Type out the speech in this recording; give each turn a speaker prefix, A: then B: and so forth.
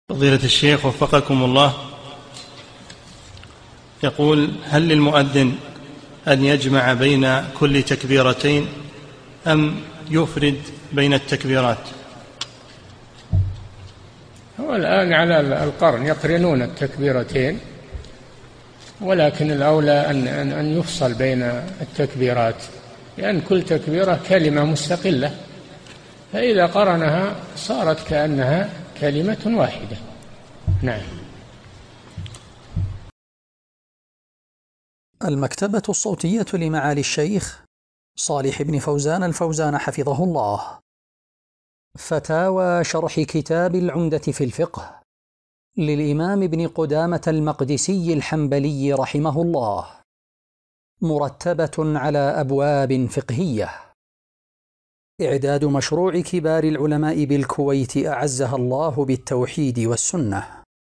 A: فضيلة الشيخ وفقكم الله، يقول: هل للمؤذن أن يجمع بين كل تكبيرتين أم يفرد بين التكبيرات؟
B: هو الآن على القرن يقرنون التكبيرتين، ولكن الأولى أن يفصل بين التكبيرات، لأن كل تكبيرة كلمة مستقلة، فإذا قرنها صارت كأنها كلمة واحدة. نعم.
C: المكتبة الصوتية لمعالي الشيخ صالح بن فوزان الفوزان حفظه الله. فتاوى شرح كتاب العمدة في الفقه للإمام ابن قدامة المقدسي الحنبلي رحمه الله، مرتبة على أبواب فقهية. إعداد مشروع كبار العلماء بالكويت أعزها الله بالتوحيد والسنة.